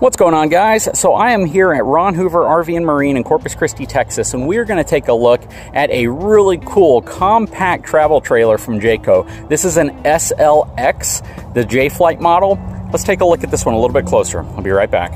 What's going on, guys? So I am here at Ron Hoover RV and Marine in Corpus Christi, Texas, and we're going to take a look at a really cool compact travel trailer from Jayco. This is an SLX, the J-Flight model. Let's take a look at this one a little bit closer. I'll be right back.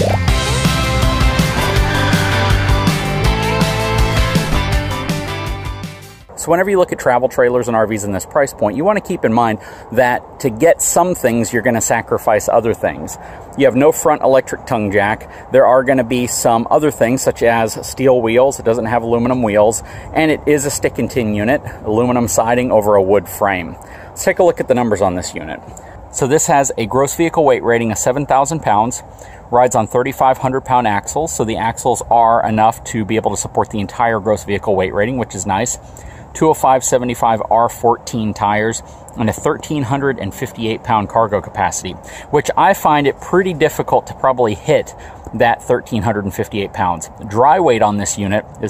So whenever you look at travel trailers and RVs in this price point, you want to keep in mind that to get some things, you're going to sacrifice other things. You have no front electric tongue jack. There are going to be some other things such as steel wheels. It doesn't have aluminum wheels, and it is a stick and tin unit, aluminum siding over a wood frame. Let's take a look at the numbers on this unit. So this has a gross vehicle weight rating of 7,000 pounds, rides on 3,500 pound axles. So the axles are enough to be able to support the entire gross vehicle weight rating, which is nice. 205/75 R14 tires and a 1,358 pound cargo capacity, which I find it pretty difficult to probably hit that 1,358 pounds. Dry weight on this unit is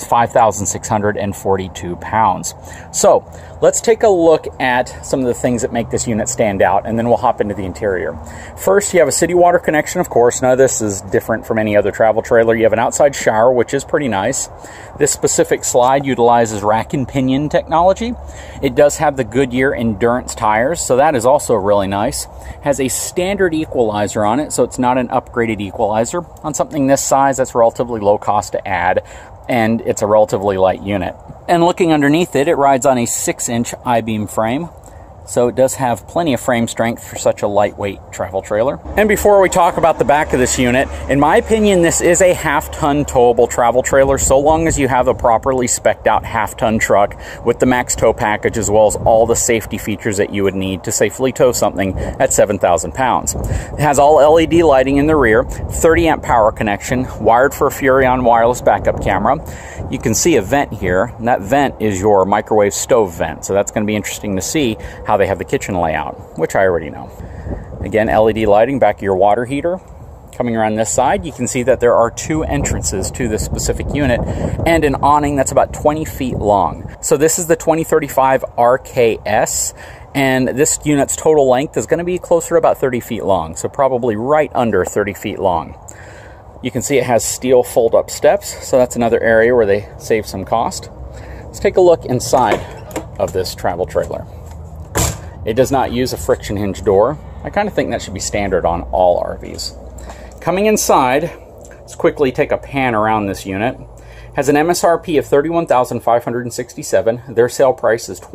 5,642 pounds. So let's take a look at some of the things that make this unit stand out, and then we'll hop into the interior. First, you have a city water connection, of course. None of this is different from any other travel trailer. You have an outside shower, which is pretty nice. This specific slide utilizes rack and pinion technology. It does have the Goodyear Endurance tires, so that is also really nice. Has a standard equalizer on it, so it's not an upgraded equalizer. On something this size, that's relatively low cost to add, and it's a relatively light unit. And looking underneath it, it rides on a 6-inch I-beam frame. So it does have plenty of frame strength for such a lightweight travel trailer. And before we talk about the back of this unit, in my opinion, this is a half-ton towable travel trailer, so long as you have a properly spec'd out half-ton truck with the max tow package, as well as all the safety features that you would need to safely tow something at 7,000 pounds. It has all LED lighting in the rear, 30 amp power connection, wired for a Furrion wireless backup camera. You can see a vent here, and that vent is your microwave stove vent, so that's going to be interesting to see how they have the kitchen layout, which I already know. Again, LED lighting, back of your water heater. Coming around this side, you can see that there are 2 entrances to this specific unit and an awning that's about 20 feet long. So this is the 2035 RKS, and this unit's total length is going to be closer to about 30 feet long, so probably right under 30 feet long. You can see it has steel fold-up steps, so that's another area where they save some cost. Let's take a look inside of this travel trailer. It does not use a friction hinge door. I kind of think that should be standard on all RVs. Coming inside, let's quickly take a pan around this unit. Has an MSRP of $31,567. Their sale price is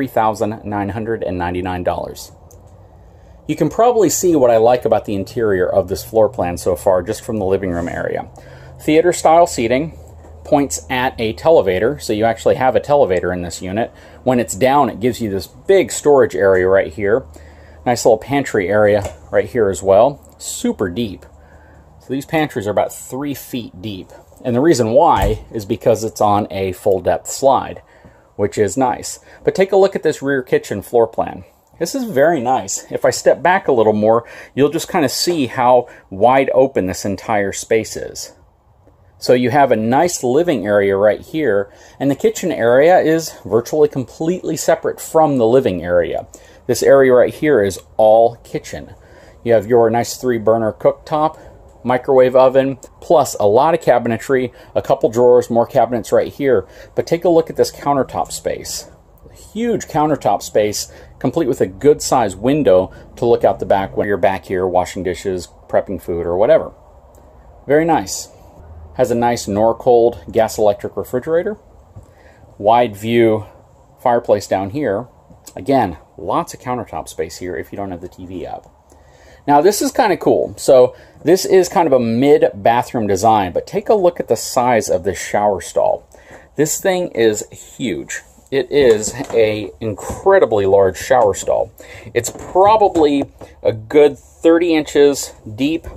$23,999. You can probably see what I like about the interior of this floor plan so far, just from the living room area. Theater style seating. Points at a televator, so you actually have a televator in this unit. When it's down, it gives you this big storage area right here. Nice little pantry area right here as well. Super deep. So these pantries are about 3 feet deep. And the reason why is because it's on a full depth slide, which is nice. But take a look at this rear kitchen floor plan. This is very nice. If I step back a little more, you'll just kind of see how wide open this entire space is. So you have a nice living area right here, and the kitchen area is virtually completely separate from the living area. This area right here is all kitchen. You have your nice 3-burner cooktop, microwave oven, plus a lot of cabinetry, a couple drawers, more cabinets right here. But take a look at this countertop space. Huge countertop space, complete with a good size window to look out the back when you're back here washing dishes, prepping food, or whatever. Very nice. Has a nice Norcold gas electric refrigerator. Wide view fireplace down here. Again, lots of countertop space here if you don't have the TV up. Now this is kind of cool. So this is kind of a mid-bathroom design, but take a look at the size of this shower stall. This thing is huge. It is an incredibly large shower stall. It's probably a good 30 inches deep,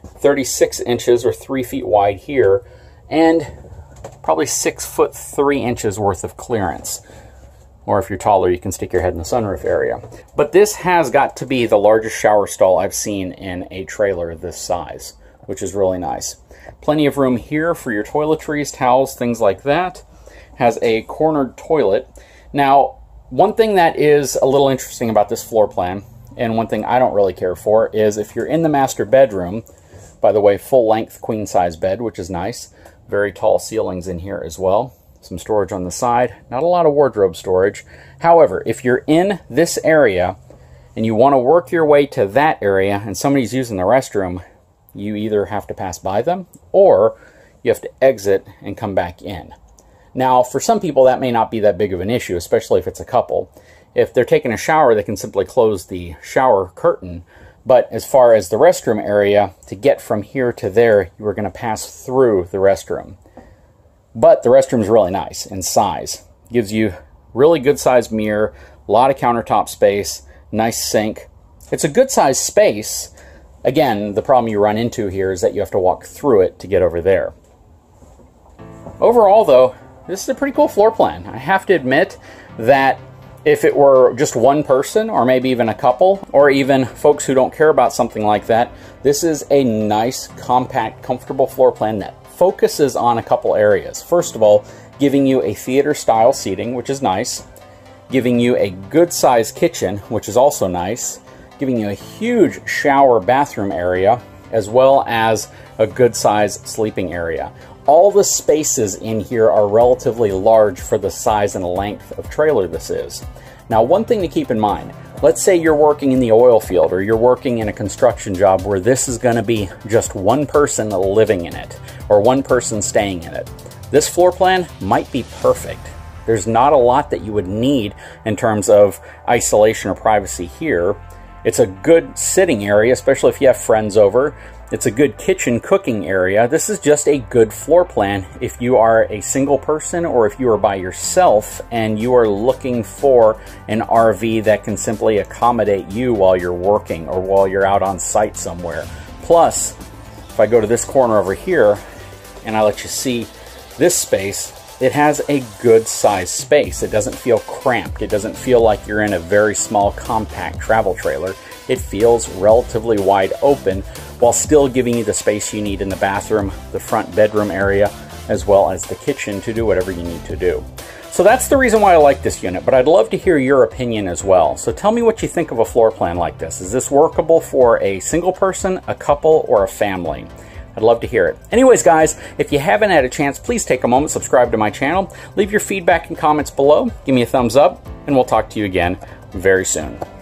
36 inches or 3 feet wide here, and probably 6 foot 3 inches worth of clearance. Or if you're taller, you can stick your head in the sunroof area. But this has got to be the largest shower stall I've seen in a trailer this size, which is really nice. Plenty of room here for your toiletries, towels, things like that. Has a cornered toilet. Now, one thing that is a little interesting about this floor plan, and one thing I don't really care for, is if you're in the master bedroom, By the way, full length queen size bed, which is nice. Very tall ceilings in here as well. Some storage on the side. Not a lot of wardrobe storage. However, if you're in this area and you want to work your way to that area and somebody's using the restroom, you either have to pass by them or you have to exit and come back in. Now, for some people, that may not be that big of an issue, especially if it's a couple. If they're taking a shower, they can simply close the shower curtain. But as far as the restroom area, to get from here to there, you are going to pass through the restroom. But the restroom is really nice in size. Gives you really good sized mirror, a lot of countertop space, nice sink. It's a good sized space. Again, the problem you run into here is that you have to walk through it to get over there. Overall, though, this is a pretty cool floor plan. I have to admit that if it were just one person, or maybe even a couple, or even folks who don't care about something like that, this is a nice, compact, comfortable floor plan that focuses on a couple areas. First of all, giving you a theater-style seating, which is nice, giving you a good-sized kitchen, which is also nice, giving you a huge shower bathroom area, as well as a good-sized sleeping area. All the spaces in here are relatively large for the size and length of trailer this is. Now, one thing to keep in mind, let's say you're working in the oil field or you're working in a construction job where this is going to be just one person living in it or one person staying in it. This floor plan might be perfect. There's not a lot that you would need in terms of isolation or privacy here. It's a good sitting area, especially if you have friends over. It's a good kitchen cooking area. This is just a good floor plan if you are a single person or if you are by yourself and you are looking for an RV that can simply accommodate you while you're working or while you're out on site somewhere. Plus, if I go to this corner over here and I let you see this space, it has a good size space. It doesn't feel cramped. It doesn't feel like you're in a very small, compact travel trailer. It feels relatively wide open while still giving you the space you need in the bathroom, the front bedroom area, as well as the kitchen to do whatever you need to do. So that's the reason why I like this unit, but I'd love to hear your opinion as well. So tell me what you think of a floor plan like this. Is this workable for a single person, a couple, or a family? I'd love to hear it. Anyways, guys, if you haven't had a chance, please take a moment, subscribe to my channel, leave your feedback and comments below, give me a thumbs up, and we'll talk to you again very soon.